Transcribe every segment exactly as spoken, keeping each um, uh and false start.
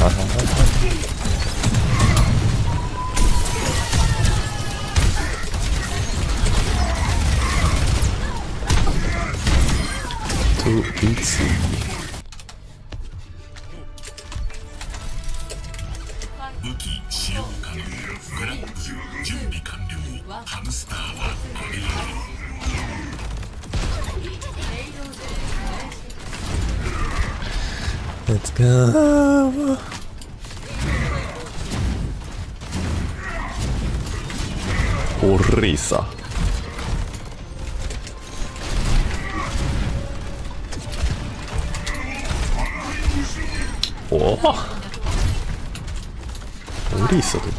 といつ武器使用可能。グラップル準備完了。ハムスターは上げられる。 Let's go. おれいさ。おお。オリーサどこ？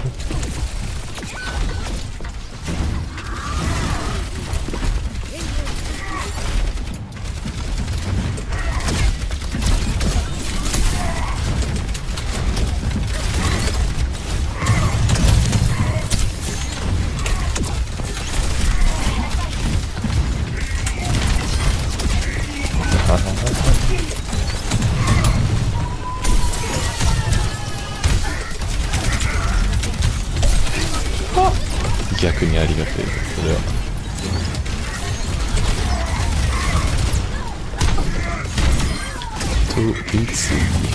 逆にありがたいそれは。といつ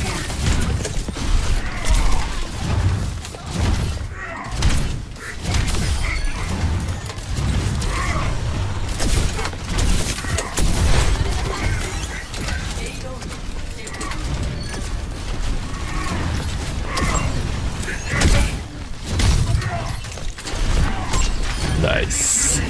ナイス。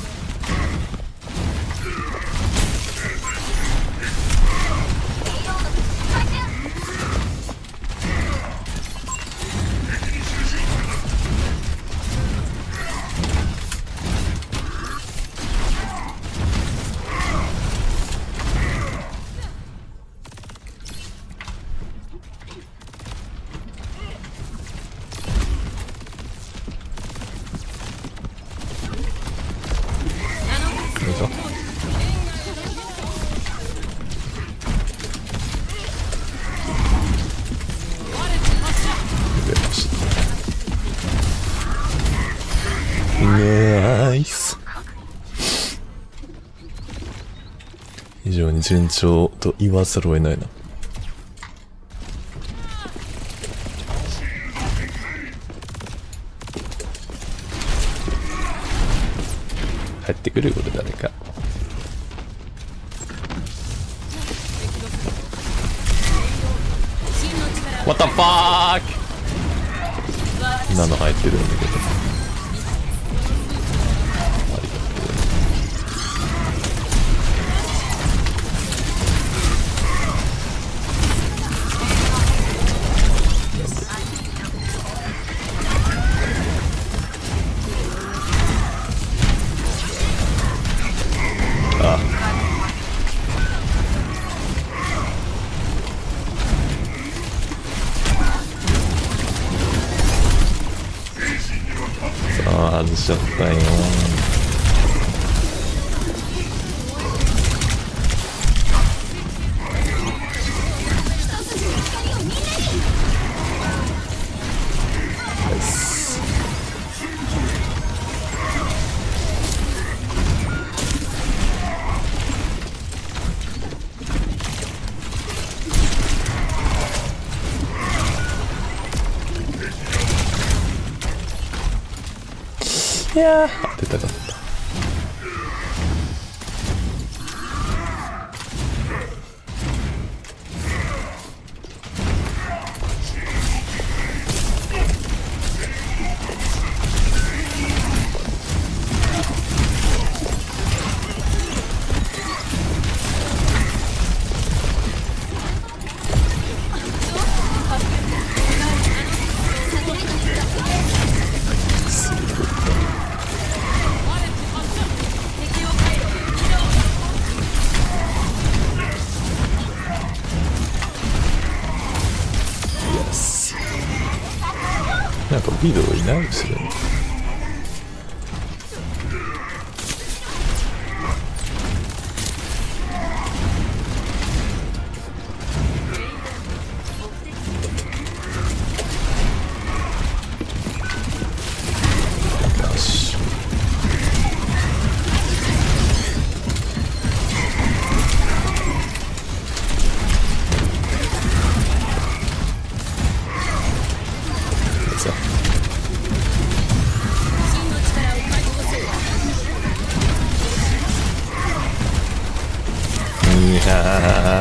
よいしょ。ナイス。非常に順調と言わざるを得ないな。帰ってくるよこれ誰か。What the fuck。今の入ってるんだけど。あさあ外しちゃったよ。ナイス。いやー当てたかった。なんかビドいないですよね。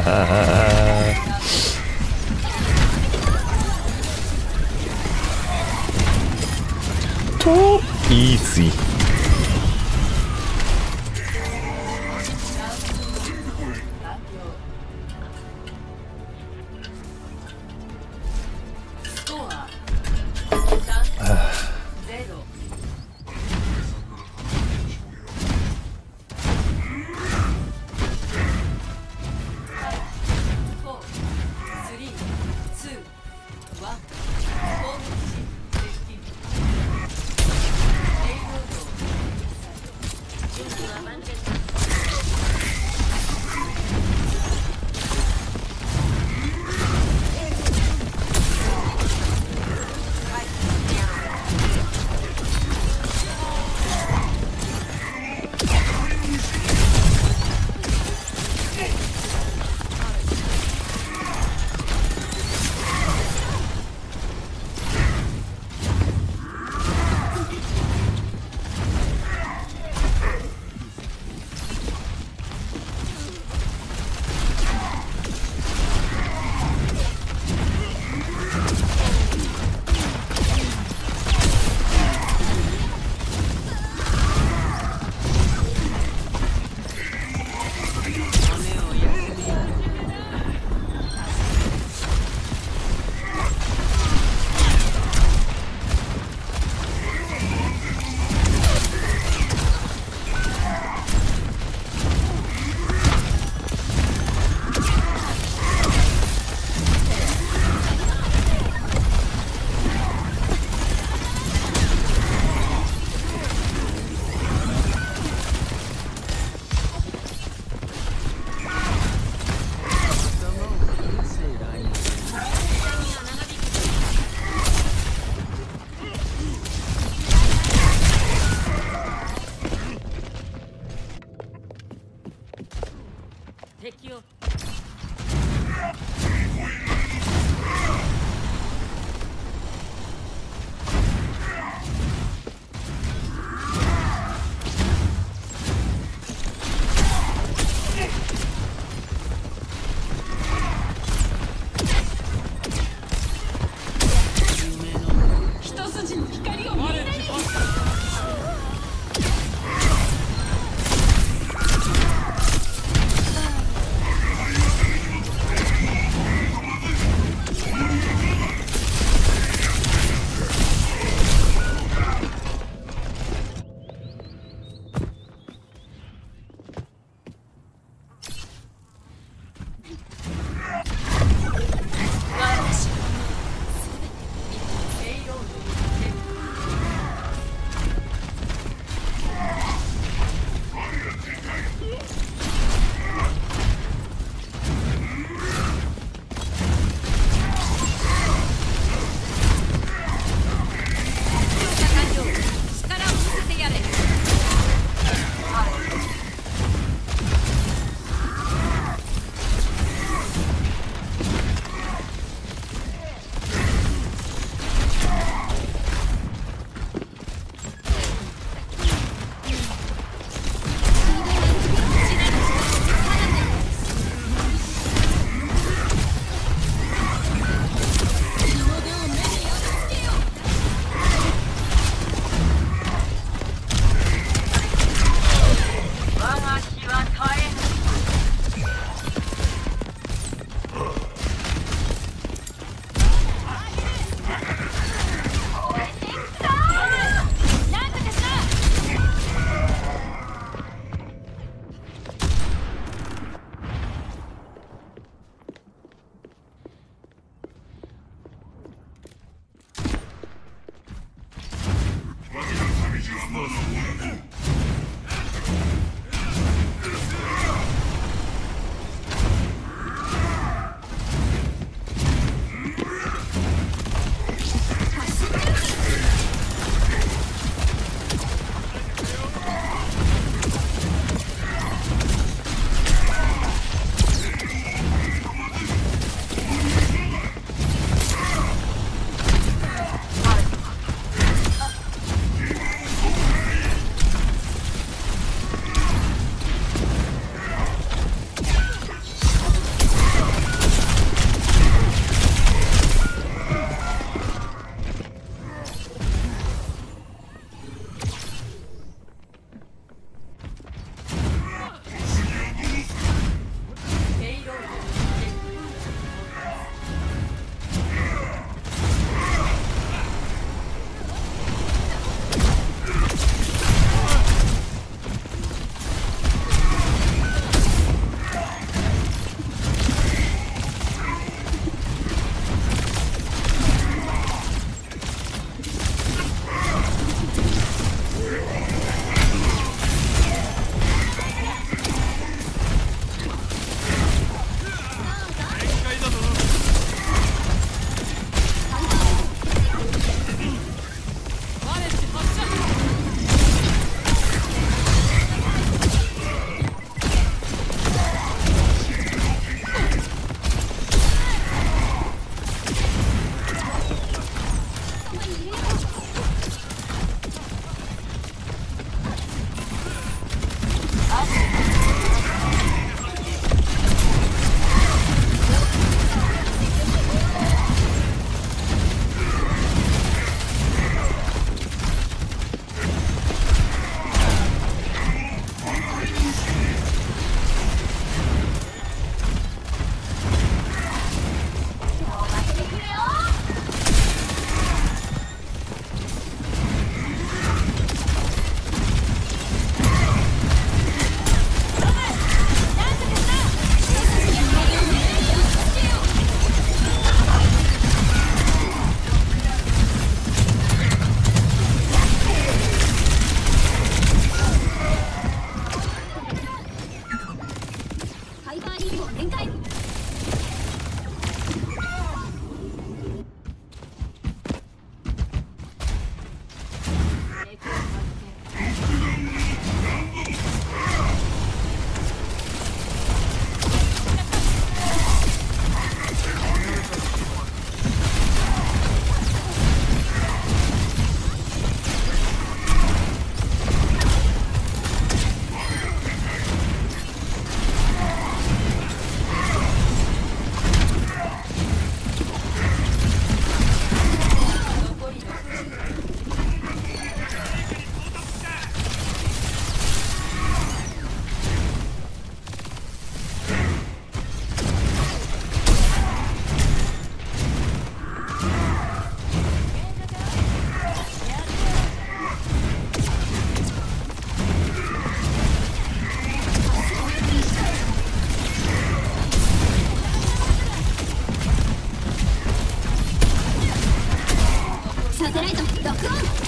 とイージー。 敵を一筋の光を見えない。 せライトロックオン。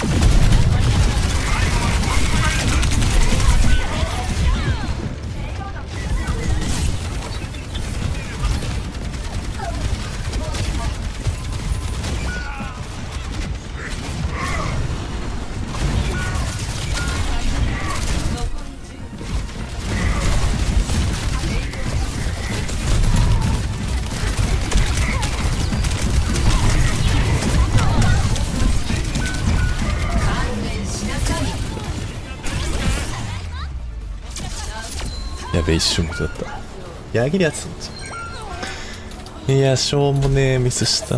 やべえ、一瞬だった。やぎりやついや、しょうもねえミスした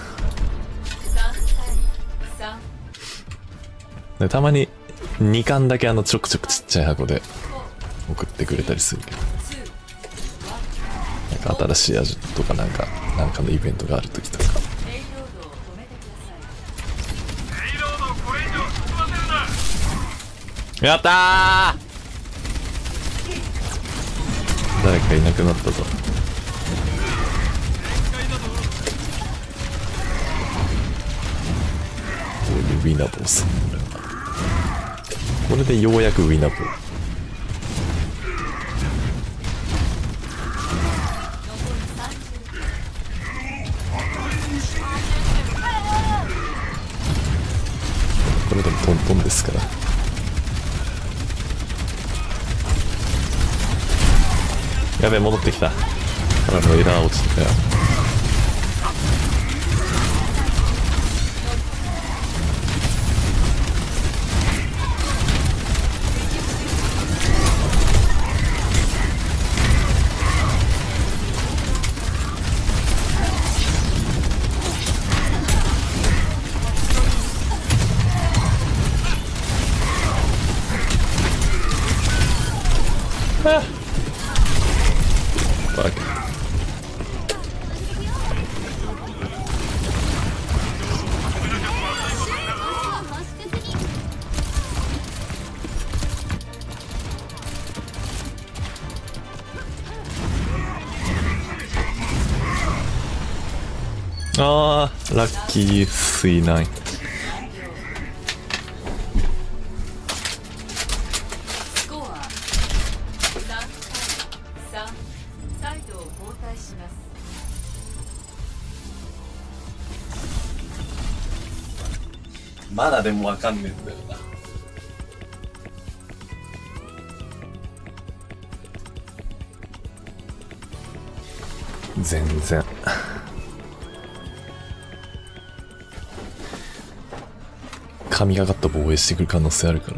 で。たまににかんだけあのちょくちょくちっちゃい箱で送ってくれたりするけど、なんか新しい味とかなんかなんかのイベントがある時とか。やったー、誰かいなくなったぞ。ウィナボース、これでようやくウィナボー。これでもトントンですから。やべえ、戻ってきた。からのエラー落ちてたよ。あっあー、ラッキー水ない。 スコアさんさん、サイドを交代します。 まだでもわかんねえんだよな。全然神がかった防衛してくる可能性あるから。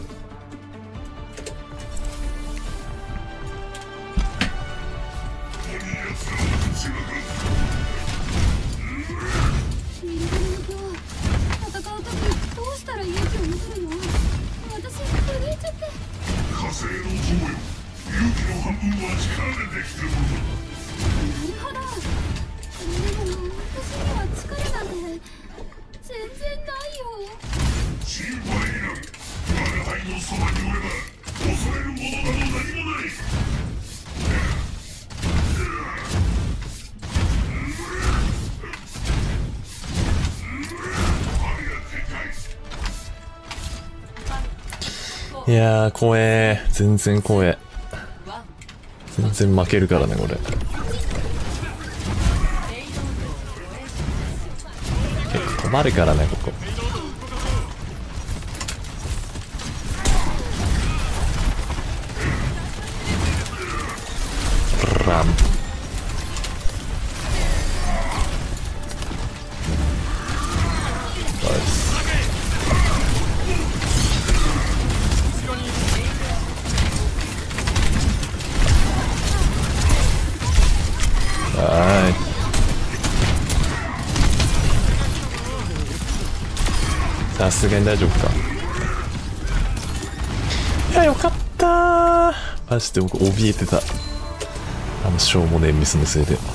いやー怖えー、全然怖え。全然負けるからねこれ。結構止まるからねここ。ランさすがに大丈夫か。いやよかったー、マジで僕怯えてた、あのしょうもねえミスのせいで。